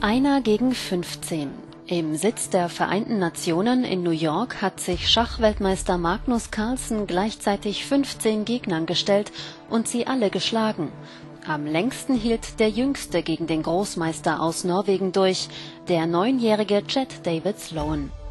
Einer gegen 15. Im Sitz der Vereinten Nationen in New York hat sich Schachweltmeister Magnus Carlsen gleichzeitig 15 Gegnern gestellt und sie alle geschlagen. Am längsten hielt der Jüngste gegen den Großmeister aus Norwegen durch, der 9-jährige Chet David Sloan.